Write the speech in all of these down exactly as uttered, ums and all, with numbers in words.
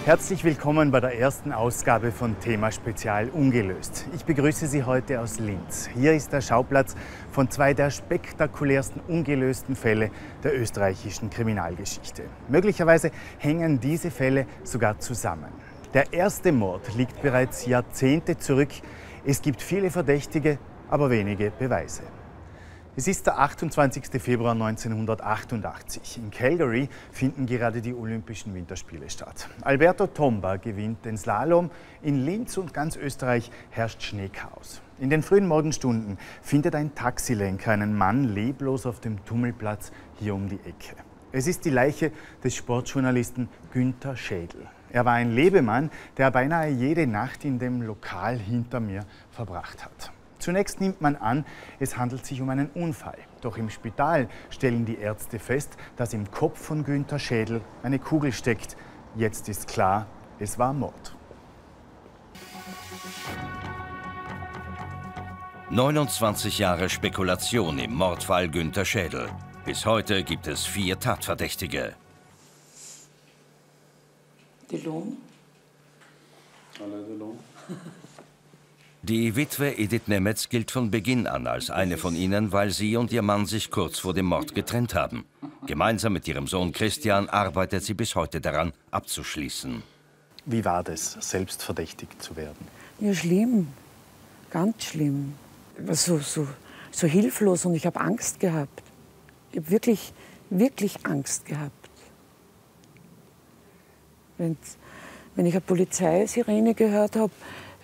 Herzlich willkommen bei der ersten Ausgabe von Thema Spezial ungelöst. Ich begrüße Sie heute aus Linz. Hier ist der Schauplatz von zwei der spektakulärsten ungelösten Fälle der österreichischen Kriminalgeschichte. Möglicherweise hängen diese Fälle sogar zusammen. Der erste Mord liegt bereits Jahrzehnte zurück. Es gibt viele Verdächtige, aber wenige Beweise. Es ist der achtundzwanzigste Februar neunzehnhundertachtundachtzig. In Calgary finden gerade die Olympischen Winterspiele statt. Alberto Tomba gewinnt den Slalom. In Linz und ganz Österreich herrscht Schneechaos. In den frühen Morgenstunden findet ein Taxilenker einen Mann leblos auf dem Tummelplatz hier um die Ecke. Es ist die Leiche des Sportjournalisten Günther Schädel. Er war ein Lebemann, der beinahe jede Nacht in dem Lokal hinter mir verbracht hat. Zunächst nimmt man an, es handelt sich um einen Unfall. Doch im Spital stellen die Ärzte fest, dass im Kopf von Günther Schädel eine Kugel steckt. Jetzt ist klar, es war Mord. neunundzwanzig Jahre Spekulation im Mordfall Günther Schädel. Bis heute gibt es vier Tatverdächtige. Delon. Alain Delon. Die Witwe Edith Nemetz gilt von Beginn an als eine von ihnen, weil sie und ihr Mann sich kurz vor dem Mord getrennt haben. Gemeinsam mit ihrem Sohn Christian arbeitet sie bis heute daran, abzuschließen. Wie war das, selbst verdächtigt zu werden? Ja, schlimm. Ganz schlimm. Ich war so, so, so hilflos und ich habe Angst gehabt. Ich habe wirklich, wirklich Angst gehabt. Wenn's, wenn ich eine Polizeisirene gehört habe,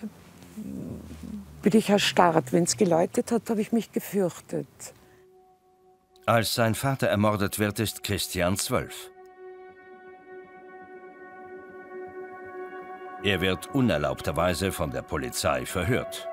bin ich erstarrt. Wenn es geläutet hat, habe ich mich gefürchtet. Als sein Vater ermordet wird, ist Christian zwölf. Er wird unerlaubterweise von der Polizei verhört.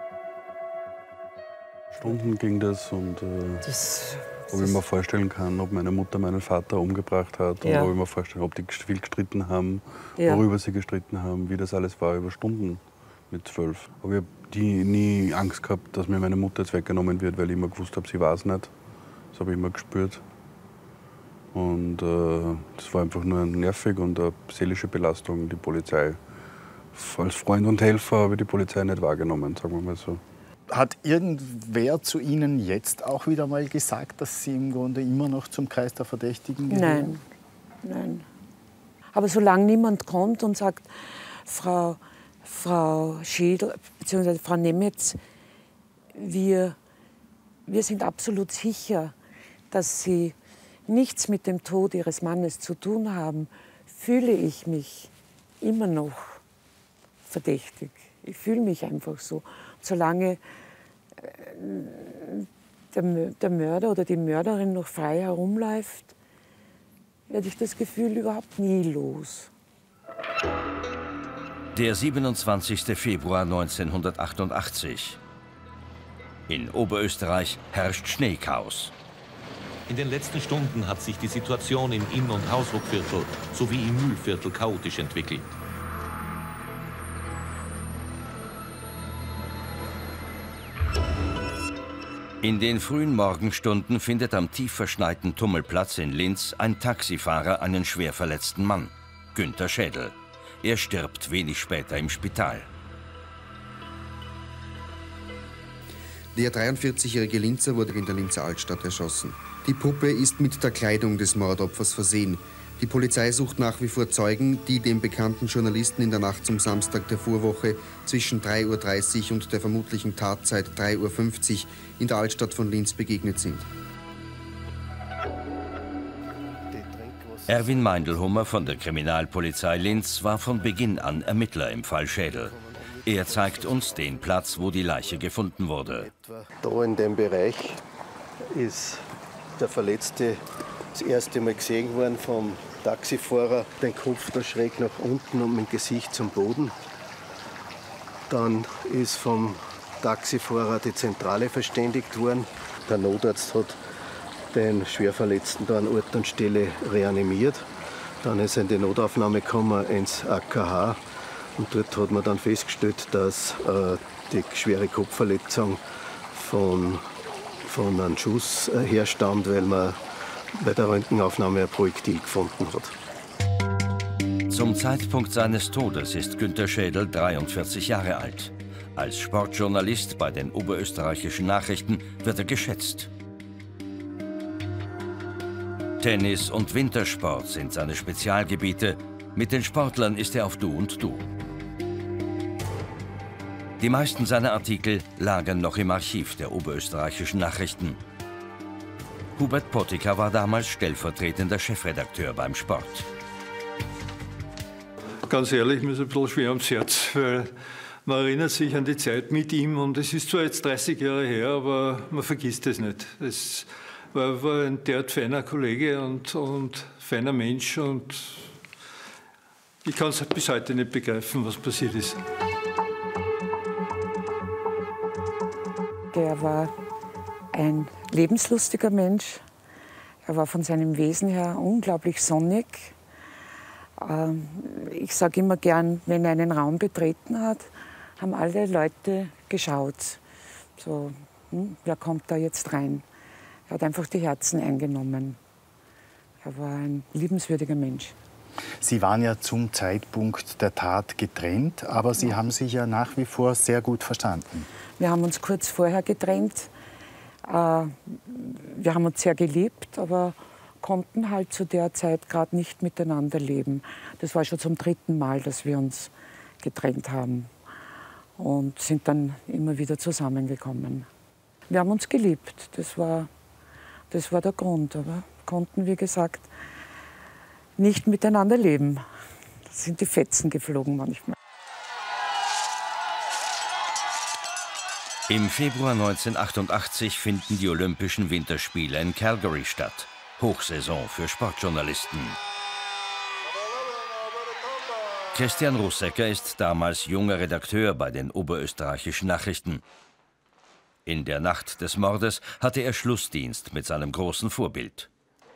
Stunden ging das und äh, Das, ob ich mir vorstellen kann, ob meine Mutter meinen Vater umgebracht hat. Ja. Und ob ich mir vorstellen, ob die viel gestritten haben, Ja. worüber sie gestritten haben, wie das alles war über Stunden mit zwölf. Aber ich habe die nie Angst gehabt, dass mir meine Mutter jetzt weggenommen wird, weil ich immer gewusst habe, sie war es nicht. Das habe ich immer gespürt. Und äh, das war einfach nur nervig und eine seelische Belastung, die Polizei. Als Freund und Helfer habe ich die Polizei nicht wahrgenommen, sagen wir mal so. Hat irgendwer zu Ihnen jetzt auch wieder mal gesagt, dass Sie im Grunde immer noch zum Kreis der Verdächtigen gehören? nein, nein. Aber solange niemand kommt und sagt, Frau, Frau Schädel bzw. Frau Nemetz, wir, wir sind absolut sicher, dass Sie nichts mit dem Tod Ihres Mannes zu tun haben, fühle ich mich immer noch verdächtig. Ich fühle mich einfach so. Solange der, der Mörder oder die Mörderin noch frei herumläuft, werde ich das Gefühl überhaupt nie los. Der siebenundzwanzigste Februar neunzehnhundertachtundachtzig. In Oberösterreich herrscht Schneechaos. In den letzten Stunden hat sich die Situation im Inn- und Hausruckviertel sowie im Mühlviertel chaotisch entwickelt. In den frühen Morgenstunden findet am tief verschneiten Tummelplatz in Linz ein Taxifahrer einen schwer verletzten Mann, Günther Schädel. Er stirbt wenig später im Spital. Der dreiundvierzigjährige Linzer wurde in der Linzer Altstadt erschossen. Die Puppe ist mit der Kleidung des Mordopfers versehen. Die Polizei sucht nach wie vor Zeugen, die dem bekannten Journalisten in der Nacht zum Samstag der Vorwoche zwischen drei Uhr dreißig und der vermutlichen Tatzeit drei Uhr fünfzig in der Altstadt von Linz begegnet sind. Erwin Meindelhummer von der Kriminalpolizei Linz war von Beginn an Ermittler im Fall Schädel. Er zeigt uns den Platz, wo die Leiche gefunden wurde. Da in dem Bereich ist der Verletzte das erste Mal gesehen worden vom Taxifahrer. Den Kopf da schräg nach unten und mit dem Gesicht zum Boden. Dann ist vom Taxifahrer die Zentrale verständigt worden. Der Notarzt hat den Schwerverletzten da an Ort und Stelle reanimiert. Dann ist er in die Notaufnahme gekommen ins A K H. Und dort hat man dann festgestellt, dass äh, die schwere Kopfverletzung von, von einem Schuss äh, herstammt, weil man bei der Röntgenaufnahme ein Projektil gefunden hat. Zum Zeitpunkt seines Todes ist Günter Schädel dreiundvierzig Jahre alt. Als Sportjournalist bei den Oberösterreichischen Nachrichten wird er geschätzt. Tennis und Wintersport sind seine Spezialgebiete. Mit den Sportlern ist er auf Du und Du. Die meisten seiner Artikel lagen noch im Archiv der Oberösterreichischen Nachrichten. Hubert Pottiker war damals stellvertretender Chefredakteur beim Sport. Ganz ehrlich, mir ist ein bisschen schwer ums Herz, weil man erinnert sich an die Zeit mit ihm und es ist zwar jetzt dreißig Jahre her, aber man vergisst es nicht. Es war, war ein derart feiner Kollege und, und feiner Mensch und ich kann es bis heute nicht begreifen, was passiert ist. Er war ein lebenslustiger Mensch. Er war von seinem Wesen her unglaublich sonnig. Ich sage immer gern, wenn er einen Raum betreten hat, haben alle Leute geschaut. So, hm, wer kommt da jetzt rein? Er hat einfach die Herzen eingenommen. Er war ein liebenswürdiger Mensch. Sie waren ja zum Zeitpunkt der Tat getrennt, aber Sie haben sich ja nach wie vor sehr gut verstanden. Wir haben uns kurz vorher getrennt. Wir haben uns sehr geliebt, aber konnten halt zu der Zeit gerade nicht miteinander leben. Das war schon zum dritten Mal, dass wir uns getrennt haben und sind dann immer wieder zusammengekommen. Wir haben uns geliebt, das war, das war der Grund, aber konnten, wie gesagt, nicht miteinander leben. Da sind die Fetzen geflogen manchmal. Im Februar neunzehnhundertachtundachtzig finden die Olympischen Winterspiele in Calgary statt. Hochsaison für Sportjournalisten. Christian Russecker ist damals junger Redakteur bei den Oberösterreichischen Nachrichten. In der Nacht des Mordes hatte er Schlussdienst mit seinem großen Vorbild.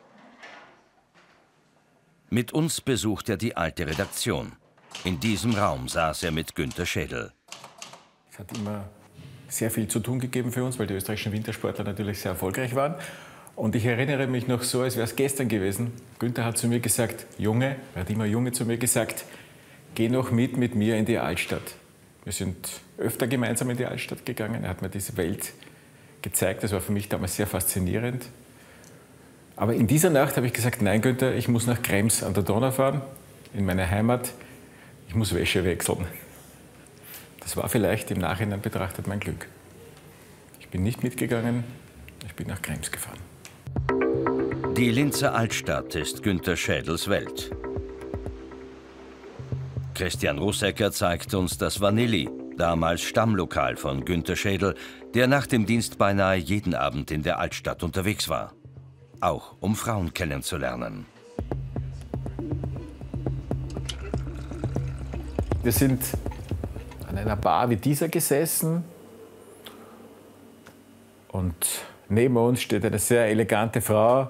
Mit uns besucht er die alte Redaktion. In diesem Raum saß er mit Günter Schädel. Es hat immer sehr viel zu tun gegeben für uns, weil die österreichischen Wintersportler natürlich sehr erfolgreich waren. Und ich erinnere mich noch so, als wäre es gestern gewesen. Günter hat zu mir gesagt, Junge, er hat immer Junge zu mir gesagt, geh noch mit mit mir in die Altstadt. Wir sind öfter gemeinsam in die Altstadt gegangen. Er hat mir diese Welt gezeigt. Das war für mich damals sehr faszinierend. Aber in dieser Nacht habe ich gesagt, nein Günter, ich muss nach Krems an der Donau fahren, in meine Heimat. Ich muss Wäsche wechseln. Das war vielleicht im Nachhinein betrachtet mein Glück. Ich bin nicht mitgegangen, ich bin nach Krems gefahren. Die Linzer Altstadt ist Günter Schädels Welt. Christian Russecker zeigt uns das Vanilli, damals Stammlokal von Günter Schädel, der nach dem Dienst beinahe jeden Abend in der Altstadt unterwegs war. Auch um Frauen kennenzulernen. Wir sind an einer Bar wie dieser gesessen und neben uns steht eine sehr elegante Frau.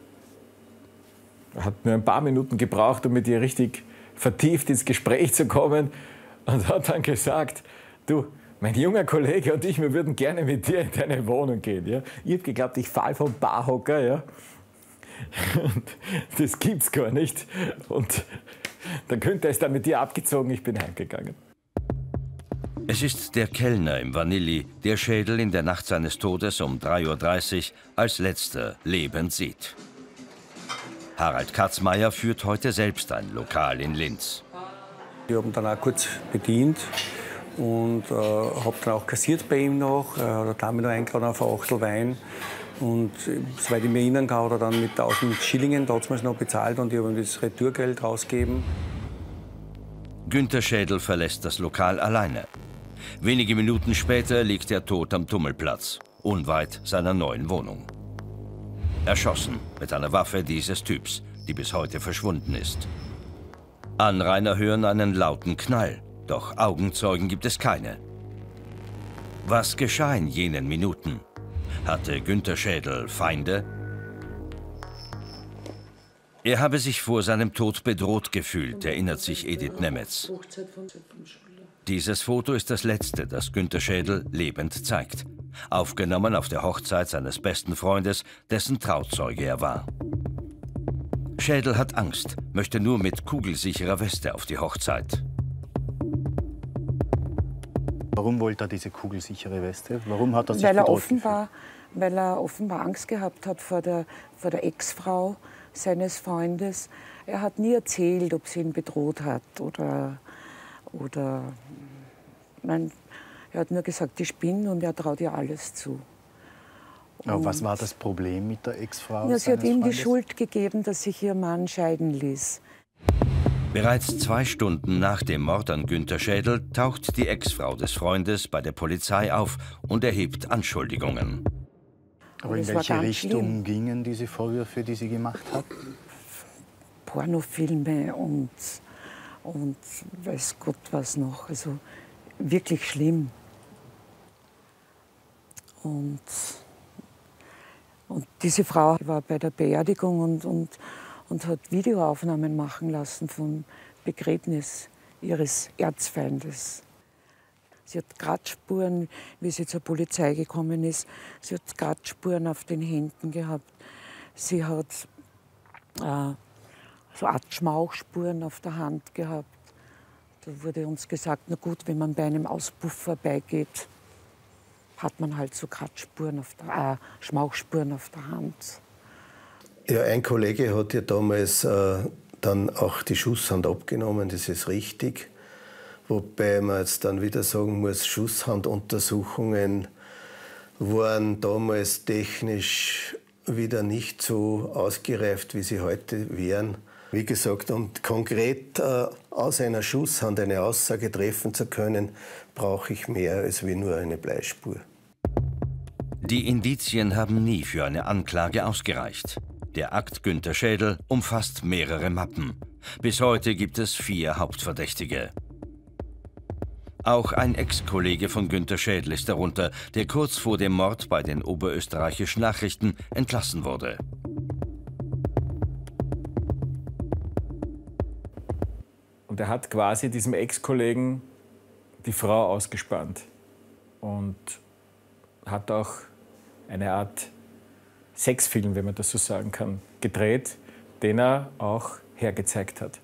Hat nur ein paar Minuten gebraucht, um mit ihr richtig vertieft ins Gespräch zu kommen und hat dann gesagt, du, mein junger Kollege und ich, wir würden gerne mit dir in deine Wohnung gehen. Ja? Ich habe geglaubt, ich falle vom Barhocker. Ja? Und das gibt's gar nicht. Und der Günther ist dann mit dir abgezogen, ich bin heimgegangen. Es ist der Kellner im Vanilli, der Schädel in der Nacht seines Todes um drei Uhr dreißig als letzter lebend sieht. Harald Katzmeier führt heute selbst ein Lokal in Linz. Ich habe ihn dann auch kurz bedient und äh, habe dann auch kassiert bei ihm noch. Er hat eine Dame noch eingeladen auf eine Achtel Wein. Und soweit ich mich erinnern kann, hat er dann mit tausend Schillingen damals noch bezahlt und ich habe ihm das Retourgeld rausgegeben. Günter Schädel verlässt das Lokal alleine. Wenige Minuten später liegt er tot am Tummelplatz, unweit seiner neuen Wohnung. Erschossen mit einer Waffe dieses Typs, die bis heute verschwunden ist. Anrainer hören einen lauten Knall, doch Augenzeugen gibt es keine. Was geschah in jenen Minuten? Hatte Günter Schädel Feinde? Er habe sich vor seinem Tod bedroht gefühlt, erinnert sich Edith Nemetz. Dieses Foto ist das letzte, das Günter Schädel lebend zeigt. Aufgenommen auf der Hochzeit seines besten Freundes, dessen Trauzeuge er war. Schädel hat Angst, möchte nur mit kugelsicherer Weste auf die Hochzeit. Warum wollte er diese kugelsichere Weste? Warum hat er sich weil er bedroht offenbar, Weil er offenbar Angst gehabt hat vor der, vor der Ex-Frau seines Freundes. Er hat nie erzählt, ob sie ihn bedroht hat oder... oder nein, er hat nur gesagt, die spinnt und er traut ihr alles zu. Ja, was war das Problem mit der Ex-Frau? Ja, sie hat ihm Freundes? die Schuld gegeben, dass sich ihr Mann scheiden ließ. Bereits zwei Stunden nach dem Mord an Günther Schädel taucht die Ex-Frau des Freundes bei der Polizei auf und erhebt Anschuldigungen. Aber in welche Richtung gingen diese Vorwürfe, die sie gemacht hat? Pornofilme und, und weiß Gott was noch. Also wirklich schlimm. Und, und diese Frau war bei der Beerdigung und, und, und hat Videoaufnahmen machen lassen vom Begräbnis ihres Erzfeindes. Sie hat Kratzspuren, wie sie zur Polizei gekommen ist. Sie hat Kratzspuren auf den Händen gehabt. Sie hat äh, so Art Schmauchspuren auf der Hand gehabt. Da wurde uns gesagt, na gut, wenn man bei einem Auspuff vorbeigeht, hat man halt so Kratzspuren, auf der, äh, Schmauchspuren auf der Hand. Ja, ein Kollege hat ja damals äh, dann auch die Schusshand abgenommen, das ist richtig. Wobei man jetzt dann wieder sagen muss, Schusshanduntersuchungen waren damals technisch wieder nicht so ausgereift, wie sie heute wären. Wie gesagt, um konkret äh, aus einer Schusshand eine Aussage treffen zu können, brauche ich mehr als wie nur eine Bleispur. Die Indizien haben nie für eine Anklage ausgereicht. Der Akt Günther Schädel umfasst mehrere Mappen. Bis heute gibt es vier Hauptverdächtige. Auch ein Ex-Kollege von Günther Schädel ist darunter, der kurz vor dem Mord bei den oberösterreichischen Nachrichten entlassen wurde. Und er hat quasi diesem Ex-Kollegen die Frau ausgespannt und hat auch eine Art Sexfilm, wenn man das so sagen kann, gedreht, den er auch hergezeigt hat.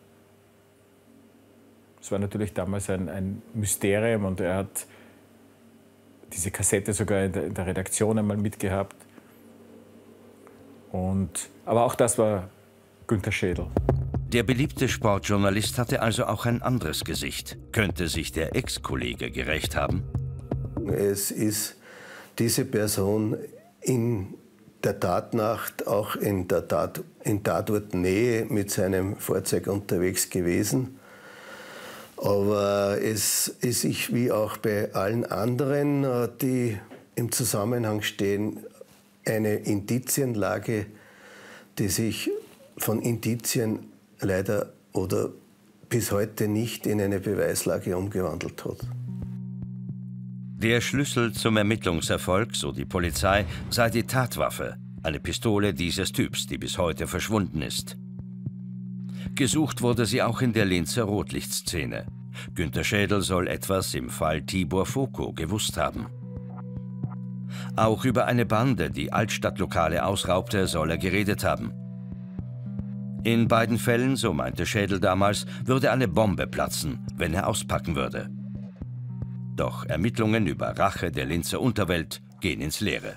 Es war natürlich damals ein, ein Mysterium und er hat diese Kassette sogar in der, in der Redaktion einmal mitgehabt. Und, aber auch das war Günther Schädel. Der beliebte Sportjournalist hatte also auch ein anderes Gesicht. Könnte sich der Ex-Kollege gerecht haben? Es ist diese Person in der Tatnacht auch in der Tat, in Tatortnähe mit seinem Fahrzeug unterwegs gewesen. Aber es ist ich wie auch bei allen anderen, die im Zusammenhang stehen, eine Indizienlage, die sich von Indizien leider oder bis heute nicht in eine Beweislage umgewandelt hat. Der Schlüssel zum Ermittlungserfolg, so die Polizei, sei die Tatwaffe, eine Pistole dieses Typs, die bis heute verschwunden ist. Gesucht wurde sie auch in der Linzer Rotlichtszene. Günther Schädel soll etwas im Fall Tibor Foko gewusst haben. Auch über eine Bande, die Altstadtlokale ausraubte, soll er geredet haben. In beiden Fällen, so meinte Schädel damals, würde eine Bombe platzen, wenn er auspacken würde. Doch Ermittlungen über Rache der Linzer Unterwelt gehen ins Leere.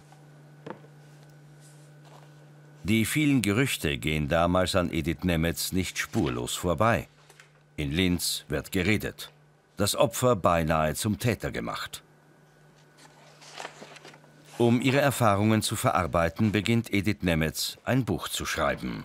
Die vielen Gerüchte gehen damals an Edith Nemetz nicht spurlos vorbei. In Linz wird geredet. Das Opfer beinahe zum Täter gemacht. Um ihre Erfahrungen zu verarbeiten, beginnt Edith Nemetz ein Buch zu schreiben.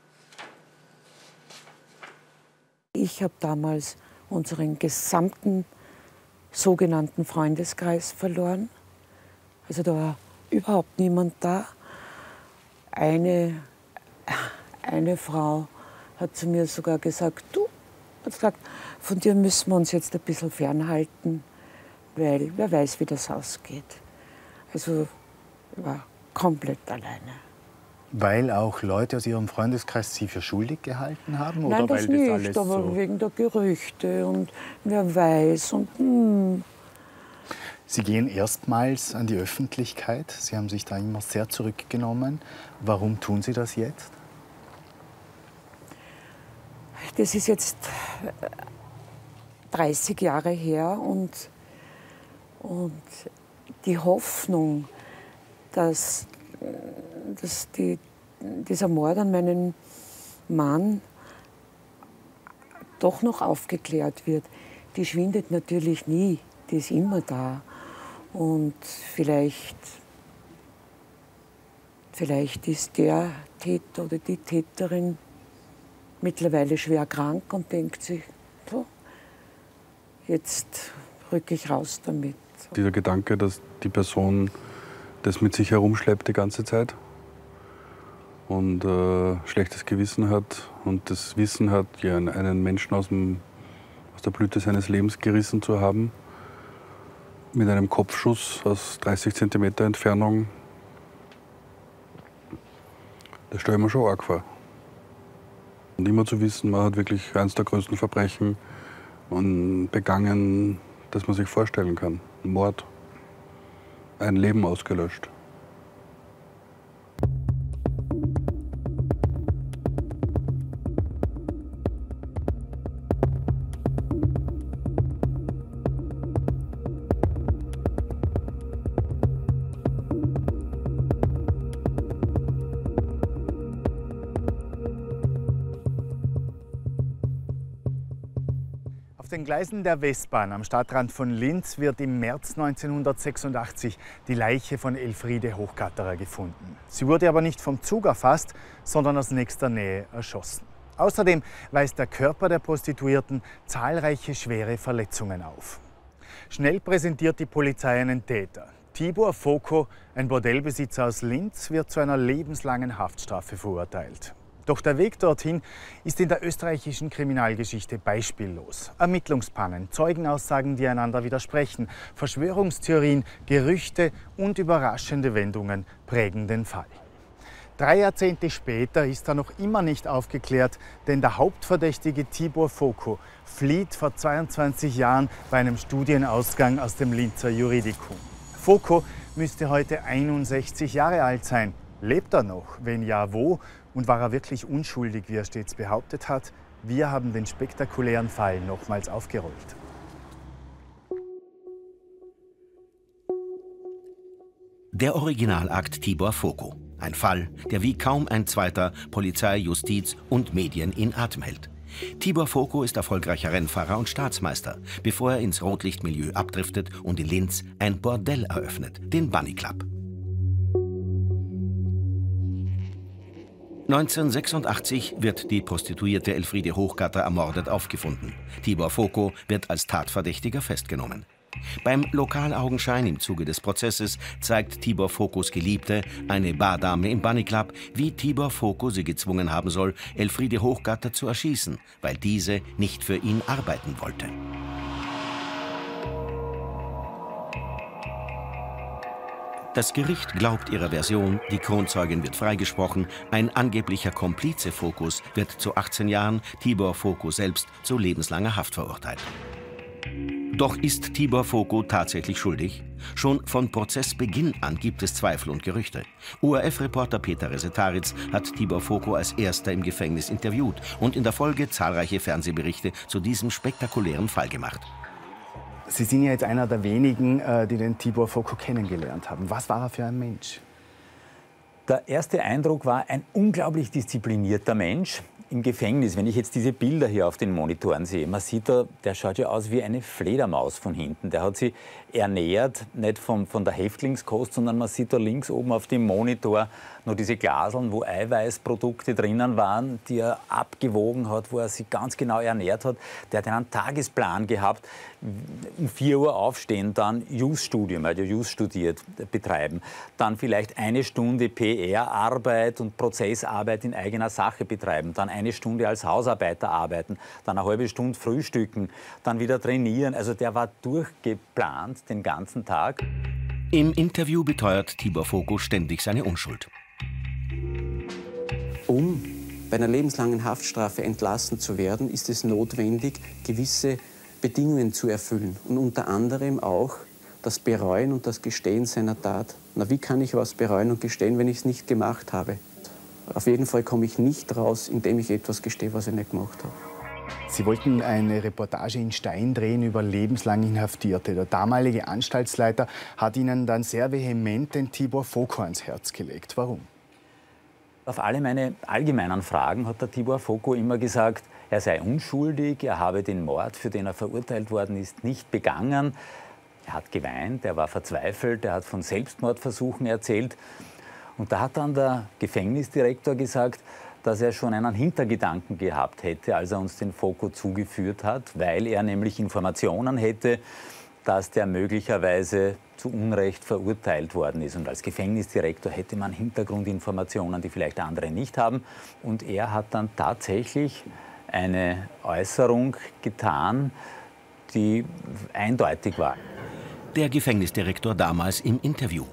Ich habe damals unseren gesamten sogenannten Freundeskreis verloren. Also da war überhaupt niemand da. Eine, eine Frau hat zu mir sogar gesagt, du, hat gesagt, von dir müssen wir uns jetzt ein bisschen fernhalten, weil wer weiß, wie das ausgeht. Also ich war komplett alleine. Weil auch Leute aus Ihrem Freundeskreis Sie für schuldig gehalten haben? Nein, oder das weil nicht, das alles aber so wegen der Gerüchte und wer weiß. Und, hm. Sie gehen erstmals an die Öffentlichkeit. Sie haben sich da immer sehr zurückgenommen. Warum tun Sie das jetzt? das ist jetzt dreißig Jahre her und, und die Hoffnung, dass, dass die, dieser Mord an meinen Mann doch noch aufgeklärt wird, die schwindet natürlich nie, die ist immer da. Und vielleicht, vielleicht ist der Täter oder die Täterin mittlerweile schwer krank und denkt sich, so, jetzt rücke ich raus damit. Dieser Gedanke, dass die Person das mit sich herumschleppt die ganze Zeit und äh, schlechtes Gewissen hat und das Wissen hat, ja, einen Menschen aus, dem, aus der Blüte seines Lebens gerissen zu haben, mit einem Kopfschuss aus dreißig Zentimeter Entfernung, das stelle ich mir schon arg vor. Und immer zu wissen, man hat wirklich eines der größten Verbrechen und begangen, das man sich vorstellen kann. Ein Mord, ein Leben ausgelöscht. Auf den Gleisen der Westbahn am Stadtrand von Linz wird im März neunzehnhundertsechsundachtzig die Leiche von Elfriede Hochgatterer gefunden. Sie wurde aber nicht vom Zug erfasst, sondern aus nächster Nähe erschossen. Außerdem weist der Körper der Prostituierten zahlreiche schwere Verletzungen auf. Schnell präsentiert die Polizei einen Täter. Tibor Foko, ein Bordellbesitzer aus Linz, wird zu einer lebenslangen Haftstrafe verurteilt. Doch der Weg dorthin ist in der österreichischen Kriminalgeschichte beispiellos. Ermittlungspannen, Zeugenaussagen, die einander widersprechen, Verschwörungstheorien, Gerüchte und überraschende Wendungen prägen den Fall. Drei Jahrzehnte später ist er noch immer nicht aufgeklärt, denn der Hauptverdächtige Tibor Foko flieht vor zweiundzwanzig Jahren bei einem Studienausgang aus dem Linzer Juridikum. Foko müsste heute einundsechzig Jahre alt sein. Lebt er noch? Wenn ja, wo? Und war er wirklich unschuldig, wie er stets behauptet hat? Wir haben den spektakulären Fall nochmals aufgerollt. Der Originalakt Tibor Foko. Ein Fall, der wie kaum ein zweiter Polizei, Justiz und Medien in Atem hält. Tibor Foko ist erfolgreicher Rennfahrer und Staatsmeister, bevor er ins Rotlichtmilieu abdriftet und in Linz ein Bordell eröffnet, den Bunny Club. neunzehnhundertsechsundachtzig wird die Prostituierte Elfriede Hochgatter ermordet aufgefunden. Tibor Foko wird als Tatverdächtiger festgenommen. Beim Lokalaugenschein im Zuge des Prozesses zeigt Tibor Fokos Geliebte, eine Bardame im Bunny Club, wie Tibor Foko sie gezwungen haben soll, Elfriede Hochgatter zu erschießen, weil diese nicht für ihn arbeiten wollte. Das Gericht glaubt ihrer Version, die Kronzeugin wird freigesprochen, ein angeblicher Komplize Fokos wird zu achtzehn Jahren, Tibor Foko selbst zu lebenslanger Haft verurteilt. Doch ist Tibor Foko tatsächlich schuldig? Schon von Prozessbeginn an gibt es Zweifel und Gerüchte. O R F-Reporter Peter Resetaritz hat Tibor Foko als erster im Gefängnis interviewt und in der Folge zahlreiche Fernsehberichte zu diesem spektakulären Fall gemacht. Sie sind ja jetzt einer der wenigen, die den Tibor Foko kennengelernt haben. Was war er für ein Mensch? Der erste Eindruck war ein unglaublich disziplinierter Mensch. Im Gefängnis, wenn ich jetzt diese Bilder hier auf den Monitoren sehe, man sieht da, der schaut ja aus wie eine Fledermaus von hinten. Der hat sich ernährt, nicht vom, von der Häftlingskost, sondern man sieht da links oben auf dem Monitor noch diese Glaseln, wo Eiweißprodukte drinnen waren, die er abgewogen hat, wo er sich ganz genau ernährt hat. Der hat einen Tagesplan gehabt, um vier Uhr aufstehen, dann Jus-Studium, also Jus studiert, betreiben. Dann vielleicht eine Stunde P R-Arbeit und Prozessarbeit in eigener Sache betreiben. Dann eine Stunde als Hausarbeiter arbeiten, dann eine halbe Stunde frühstücken, dann wieder trainieren. Also der war durchgeplant den ganzen Tag. Im Interview beteuert Tibor Foko ständig seine Unschuld. Um bei einer lebenslangen Haftstrafe entlassen zu werden, ist es notwendig, gewisse Bedingungen zu erfüllen. Und unter anderem auch das Bereuen und das Gestehen seiner Tat. Na, wie kann ich was bereuen und gestehen, wenn ich es nicht gemacht habe? Auf jeden Fall komme ich nicht raus, indem ich etwas gestehe, was ich nicht gemacht habe. Sie wollten eine Reportage in Stein drehen über lebenslang Inhaftierte. Der damalige Anstaltsleiter hat Ihnen dann sehr vehement den Tibor Foko ans Herz gelegt. Warum? Auf alle meine allgemeinen Fragen hat der Tibor Foko immer gesagt, er sei unschuldig, er habe den Mord, für den er verurteilt worden ist, nicht begangen. Er hat geweint, er war verzweifelt, er hat von Selbstmordversuchen erzählt. Und da hat dann der Gefängnisdirektor gesagt, dass er schon einen Hintergedanken gehabt hätte, als er uns den Foko zugeführt hat, weil er nämlich Informationen hätte, dass der möglicherweise zu Unrecht verurteilt worden ist. Und als Gefängnisdirektor hätte man Hintergrundinformationen, die vielleicht andere nicht haben. Und er hat dann tatsächlich eine Äußerung getan, die eindeutig war. Der Gefängnisdirektor damals im Interview.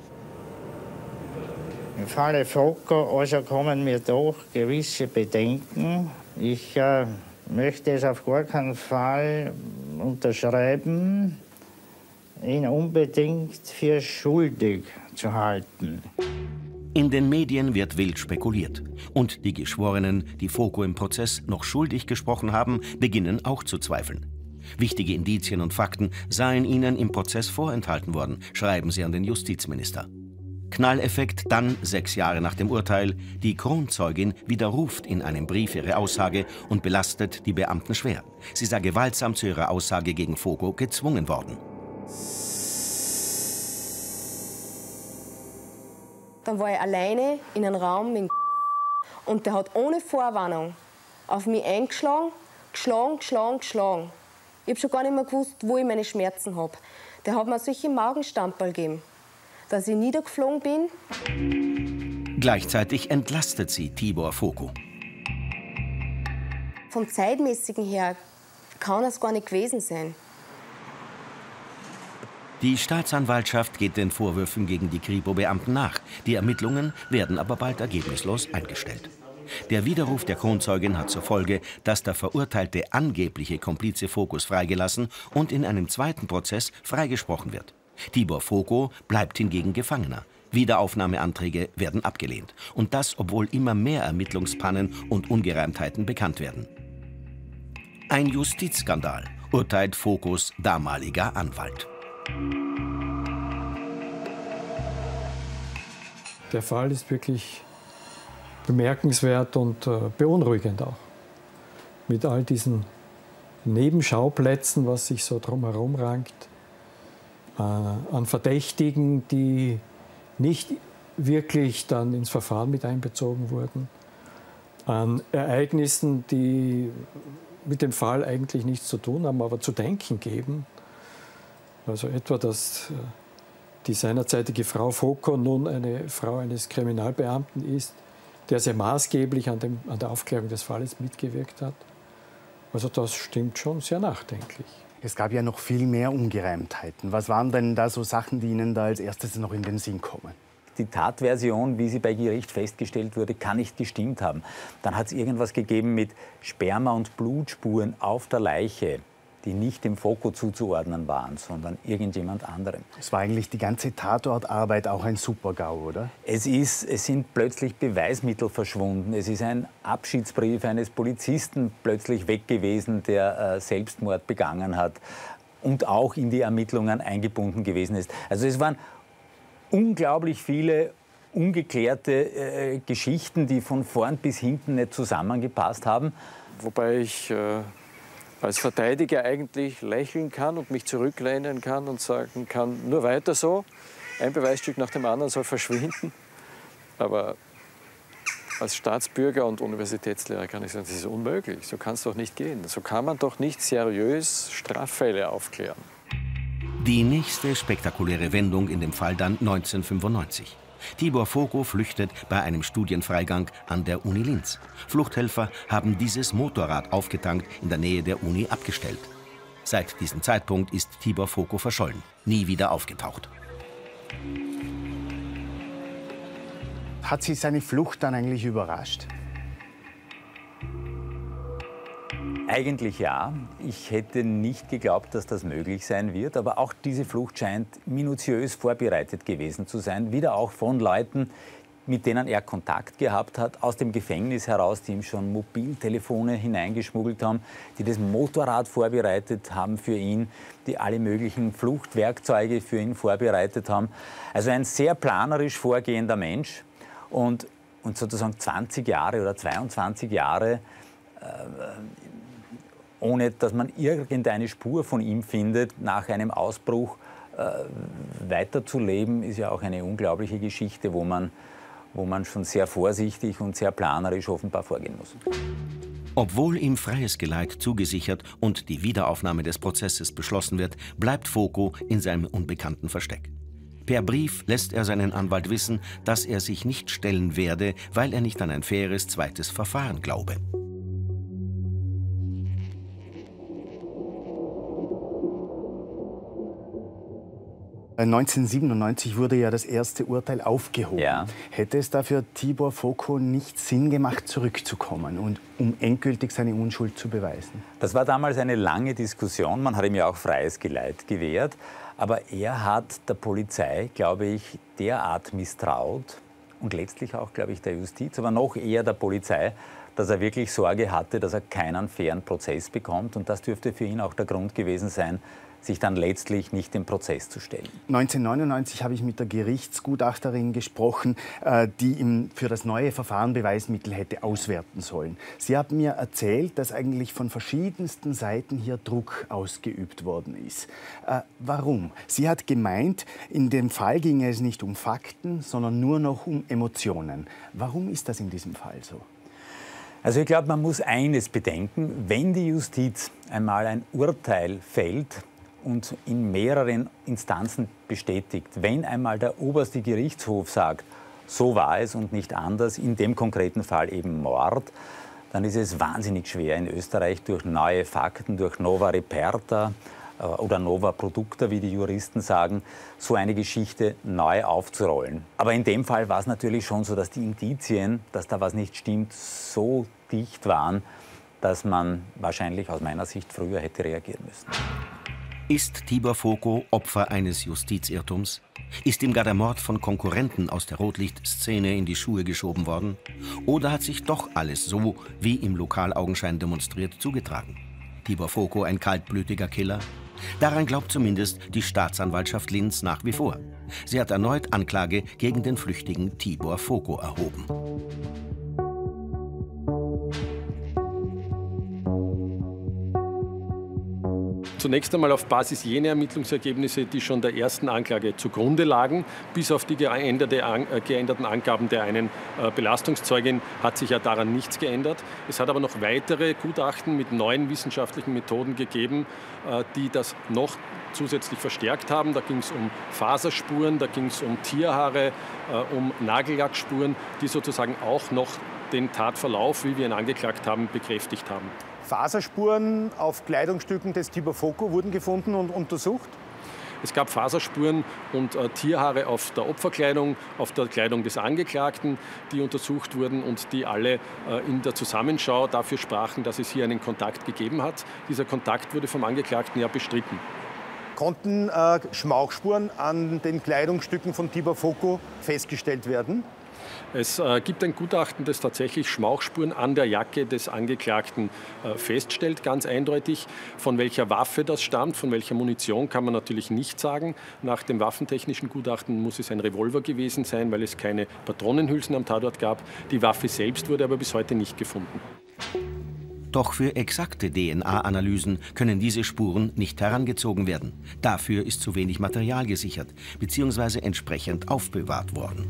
Im Falle Foko also kommen mir doch gewisse Bedenken. Ich äh, möchte es auf gar keinen Fall unterschreiben, ihn unbedingt für schuldig zu halten. In den Medien wird wild spekuliert. Und die Geschworenen, die Foko im Prozess noch schuldig gesprochen haben, beginnen auch zu zweifeln. Wichtige Indizien und Fakten seien ihnen im Prozess vorenthalten worden, schreiben sie an den Justizminister. Knalleffekt dann, sechs Jahre nach dem Urteil, die Kronzeugin widerruft in einem Brief ihre Aussage und belastet die Beamten schwer. Sie sei gewaltsam zu ihrer Aussage gegen Foko gezwungen worden. Dann war ich alleine in einem Raum mit und der hat ohne Vorwarnung auf mich eingeschlagen, geschlagen, geschlagen, geschlagen. Ich habe schon gar nicht mehr gewusst, wo ich meine Schmerzen habe. Der hat mir solche Magenstampferl gegeben, dass ich niedergeflogen bin. Gleichzeitig entlastet sie Tibor Foko. Vom Zeitmäßigen her kann es gar nicht gewesen sein. Die Staatsanwaltschaft geht den Vorwürfen gegen die Kripo-Beamten nach. Die Ermittlungen werden aber bald ergebnislos eingestellt. Der Widerruf der Kronzeugin hat zur Folge, dass der verurteilte angebliche Komplize Fokos freigelassen und in einem zweiten Prozess freigesprochen wird. Tibor Foko bleibt hingegen Gefangener. Wiederaufnahmeanträge werden abgelehnt. Und das, obwohl immer mehr Ermittlungspannen und Ungereimtheiten bekannt werden. Ein Justizskandal, urteilt Fokos damaliger Anwalt. Der Fall ist wirklich bemerkenswert und äh, beunruhigend auch. Mit all diesen Nebenschauplätzen, was sich so drumherum rankt, äh, an Verdächtigen, die nicht wirklich dann ins Verfahren mit einbezogen wurden, an Ereignissen, die mit dem Fall eigentlich nichts zu tun haben, aber zu denken geben. Also etwa, dass die seinerzeitige Frau Foko nun eine Frau eines Kriminalbeamten ist, der sehr maßgeblich an, dem, an der Aufklärung des Falles mitgewirkt hat. Also das stimmt schon sehr nachdenklich. Es gab ja noch viel mehr Ungereimtheiten. Was waren denn da so Sachen, die Ihnen da als erstes noch in den Sinn kommen? Die Tatversion, wie sie bei Gericht festgestellt wurde, kann nicht gestimmt haben. Dann hat es irgendwas gegeben mit Sperma- und Blutspuren auf der Leiche, die nicht dem Foko zuzuordnen waren, sondern irgendjemand anderem. Es war eigentlich die ganze Tatortarbeit auch ein Super-GAU, oder? Es, ist, es sind plötzlich Beweismittel verschwunden. Es ist ein Abschiedsbrief eines Polizisten plötzlich weg gewesen, der äh, Selbstmord begangen hat und auch in die Ermittlungen eingebunden gewesen ist. Also es waren unglaublich viele ungeklärte äh, Geschichten, die von vorn bis hinten nicht zusammengepasst haben. Wobei ich äh als Verteidiger eigentlich lächeln kann und mich zurücklehnen kann und sagen kann, nur weiter so, ein Beweisstück nach dem anderen soll verschwinden. Aber als Staatsbürger und Universitätslehrer kann ich sagen, das ist unmöglich, so kann es doch nicht gehen. So kann man doch nicht seriös Straffälle aufklären. Die nächste spektakuläre Wendung in dem Fall dann neunzehnhundertfünfundneunzig. Tibor Foko flüchtet bei einem Studienfreigang an der Uni Linz. Fluchthelfer haben dieses Motorrad aufgetankt in der Nähe der Uni abgestellt. Seit diesem Zeitpunkt ist Tibor Foko verschollen, nie wieder aufgetaucht. Hat Sie seine Flucht dann eigentlich überrascht? Eigentlich ja. Ich hätte nicht geglaubt, dass das möglich sein wird. Aber auch diese Flucht scheint minutiös vorbereitet gewesen zu sein. Wieder auch von Leuten, mit denen er Kontakt gehabt hat, aus dem Gefängnis heraus, die ihm schon Mobiltelefone hineingeschmuggelt haben, die das Motorrad vorbereitet haben für ihn, die alle möglichen Fluchtwerkzeuge für ihn vorbereitet haben. Also ein sehr planerisch vorgehender Mensch und, und sozusagen zwanzig Jahre oder zweiundzwanzig Jahre, äh, ohne dass man irgendeine Spur von ihm findet, nach einem Ausbruch äh, weiterzuleben, ist ja auch eine unglaubliche Geschichte, wo man wo man schon sehr vorsichtig und sehr planerisch offenbar vorgehen muss. Obwohl ihm freies Geleit zugesichert und die Wiederaufnahme des Prozesses beschlossen wird, bleibt Foko in seinem unbekannten Versteck. Per Brief lässt er seinen Anwalt wissen, dass er sich nicht stellen werde, weil er nicht an ein faires zweites Verfahren glaube. neunzehnhundertsiebenundneunzig wurde ja das erste Urteil aufgehoben. Ja. Hätte es dafür Tibor Foko nicht Sinn gemacht, zurückzukommen und um endgültig seine Unschuld zu beweisen? Das war damals eine lange Diskussion. Man hat ihm ja auch freies Geleit gewährt. Aber er hat der Polizei, glaube ich, derart misstraut und letztlich auch, glaube ich, der Justiz, aber noch eher der Polizei, dass er wirklich Sorge hatte, dass er keinen fairen Prozess bekommt. Und das dürfte für ihn auch der Grund gewesen sein, sich dann letztlich nicht dem Prozess zu stellen. neunzehnhundertneunundneunzig habe ich mit der Gerichtsgutachterin gesprochen, die ihm für das neue Verfahren Beweismittel hätte auswerten sollen. Sie hat mir erzählt, dass eigentlich von verschiedensten Seiten hier Druck ausgeübt worden ist. Äh, warum? Sie hat gemeint, in dem Fall ginge es nicht um Fakten, sondern nur noch um Emotionen. Warum ist das in diesem Fall so? Also ich glaube, man muss eines bedenken, wenn die Justiz einmal ein Urteil fällt und in mehreren Instanzen bestätigt, wenn einmal der oberste Gerichtshof sagt, so war es und nicht anders, in dem konkreten Fall eben Mord, dann ist es wahnsinnig schwer in Österreich durch neue Fakten, durch nova reperta äh, oder nova producta, wie die Juristen sagen, so eine Geschichte neu aufzurollen. Aber in dem Fall war es natürlich schon so, dass die Indizien, dass da was nicht stimmt, so dicht waren, dass man wahrscheinlich aus meiner Sicht früher hätte reagieren müssen. Ist Tibor Foko Opfer eines Justizirrtums? Ist ihm gar der Mord von Konkurrenten aus der Rotlichtszene in die Schuhe geschoben worden? Oder hat sich doch alles so, wie im Lokalaugenschein demonstriert, zugetragen? Tibor Foko ein kaltblütiger Killer? Daran glaubt zumindest die Staatsanwaltschaft Linz nach wie vor. Sie hat erneut Anklage gegen den flüchtigen Tibor Foko erhoben. Zunächst einmal auf Basis jener Ermittlungsergebnisse, die schon der ersten Anklage zugrunde lagen. Bis auf die geänderte, äh, geänderten Angaben der einen äh, Belastungszeugin hat sich ja daran nichts geändert. Es hat aber noch weitere Gutachten mit neuen wissenschaftlichen Methoden gegeben, äh, die das noch zusätzlich verstärkt haben. Da ging es um Faserspuren, da ging es um Tierhaare, äh, um Nagellackspuren, die sozusagen auch noch den Tatverlauf, wie wir ihn angeklagt haben, bekräftigt haben. Faserspuren auf Kleidungsstücken des Tibor Foko wurden gefunden und untersucht? Es gab Faserspuren und äh, Tierhaare auf der Opferkleidung, auf der Kleidung des Angeklagten, die untersucht wurden und die alle äh, in der Zusammenschau dafür sprachen, dass es hier einen Kontakt gegeben hat. Dieser Kontakt wurde vom Angeklagten ja bestritten. Konnten äh, Schmauchspuren an den Kleidungsstücken von Tibor Foko festgestellt werden? Es äh, gibt ein Gutachten, das tatsächlich Schmauchspuren an der Jacke des Angeklagten äh, feststellt, ganz eindeutig. Von welcher Waffe das stammt, von welcher Munition, kann man natürlich nicht sagen. Nach dem waffentechnischen Gutachten muss es ein Revolver gewesen sein, weil es keine Patronenhülsen am Tatort gab. Die Waffe selbst wurde aber bis heute nicht gefunden. Doch für exakte D N A-Analysen können diese Spuren nicht herangezogen werden. Dafür ist zu wenig Material gesichert bzw. entsprechend aufbewahrt worden.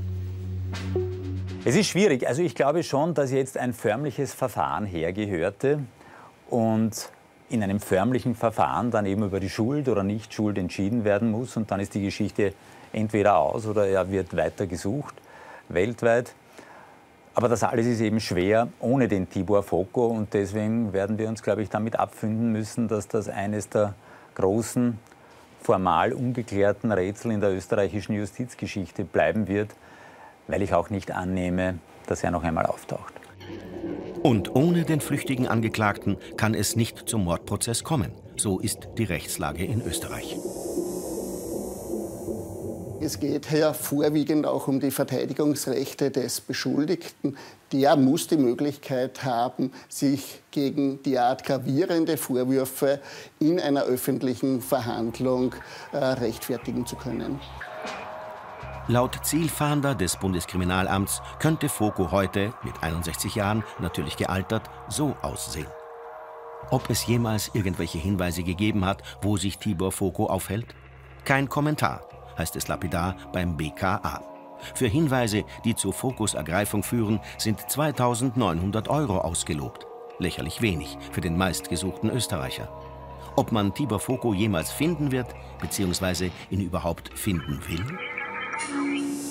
Es ist schwierig. Also ich glaube schon, dass jetzt ein förmliches Verfahren hergehörte und in einem förmlichen Verfahren dann eben über die Schuld oder Nichtschuld entschieden werden muss. Und dann ist die Geschichte entweder aus oder er wird weiter gesucht, weltweit. Aber das alles ist eben schwer ohne den Tibor Foko. Und deswegen werden wir uns, glaube ich, damit abfinden müssen, dass das eines der großen, formal ungeklärten Rätsel in der österreichischen Justizgeschichte bleiben wird, weil ich auch nicht annehme, dass er noch einmal auftaucht. Und ohne den flüchtigen Angeklagten kann es nicht zum Mordprozess kommen. So ist die Rechtslage in Österreich. Es Es geht hier vorwiegend auch um die Verteidigungsrechte des Beschuldigten. Der muss die Möglichkeit haben, sich gegen derart gravierende Vorwürfe in einer öffentlichen Verhandlung äh, rechtfertigen zu können. Laut Zielfahnder des Bundeskriminalamts könnte Foko heute, mit einundsechzig Jahren, natürlich gealtert, so aussehen. Ob es jemals irgendwelche Hinweise gegeben hat, wo sich Tibor Foko aufhält? Kein Kommentar, heißt es lapidar beim B K A. Für Hinweise, die zu Fokos Ergreifung führen, sind zweitausendneunhundert Euro ausgelobt. Lächerlich wenig für den meistgesuchten Österreicher. Ob man Tibor Foko jemals finden wird, beziehungsweise ihn überhaupt finden will?